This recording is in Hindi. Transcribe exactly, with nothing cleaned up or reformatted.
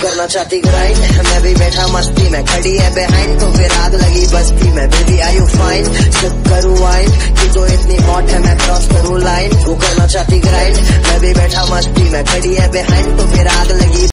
करना चाहती ग्राइंड, मैं भी बैठा मस्ती में, खड़ी है बिहाइंड तो फिर आग लगी बस्ती में। Baby are you fine, sip करूँ वाइन, तू तो इतनी हॉट है मैं क्रॉस करूँ लाइन। वो करना चाहती ग्राइंड, मैं भी बैठा मस्ती में, खड़ी है बिहाइंड तो फिर आग लगी